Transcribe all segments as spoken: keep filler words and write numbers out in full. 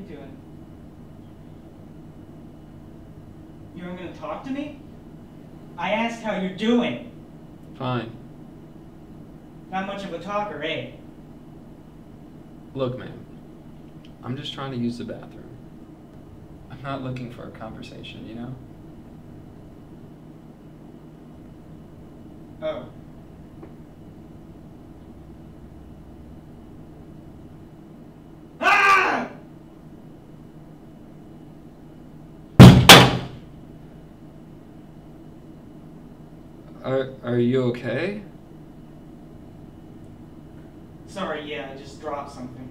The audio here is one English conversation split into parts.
doing? You aren't gonna talk to me? I asked how you're doing. Fine. Not much of a talker, eh? Look, man. I'm just trying to use the bathroom. I'm not looking for a conversation, you know? Oh. Ah! Are, are you okay? Sorry, yeah, I just dropped something.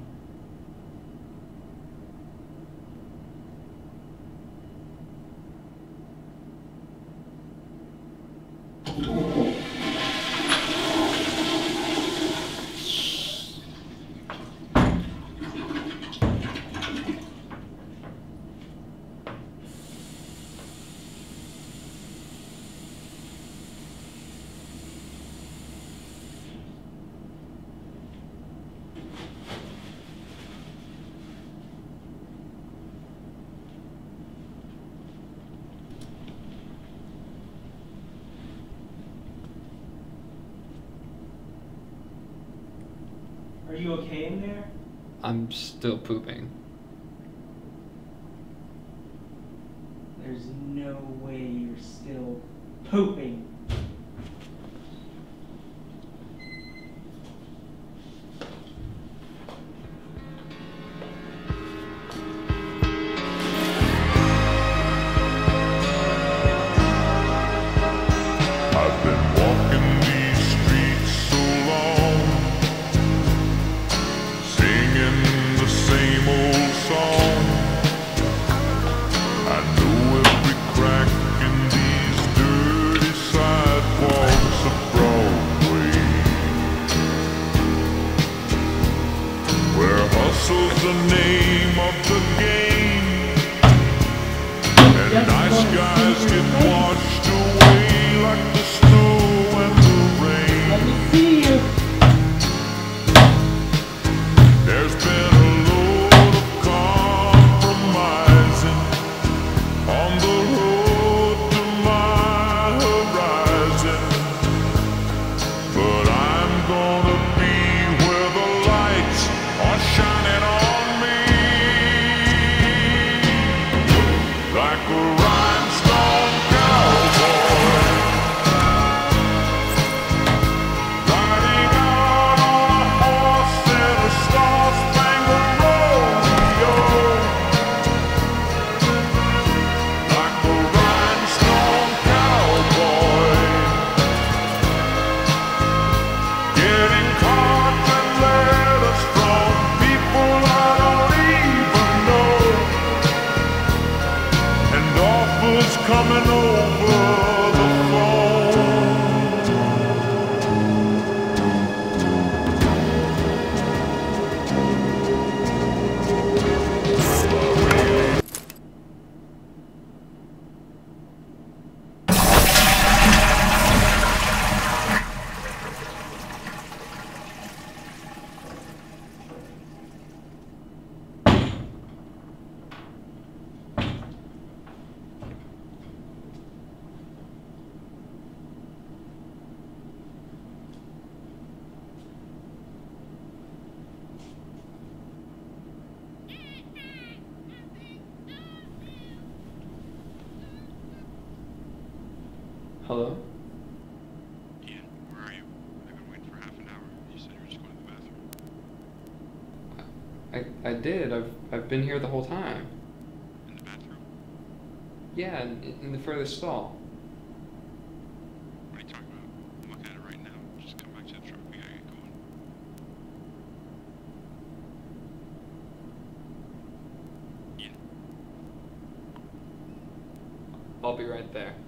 Are you okay in there? I'm still pooping. There's no way you're still pooping. I've been walking these streets so long, singing the same old song. I know every crack in these dirty sidewalks of Broadway, where hustle's the name of the game, and nice guys get washed away like the snow and the rain. Let me see you. There's been a load of compromising on the road to my horizon, but I'm gonna be where the lights are shining on me, like a rhinestone cowboy, riding out on a horse in a star-spangled rodeo, like a rhinestone cowboy, getting cards and letters from people I don't even know, and offers coming over the phone. Hello? Ian, where are you? I've been waiting for half an hour. You said you were just going to the bathroom. I, I did. I've, I've been here the whole time. In the bathroom? Yeah, in, in the furthest stall. What are you talking about? I'm looking at it right now. Just come back to the truck. We gotta get going. Ian. I'll be right there.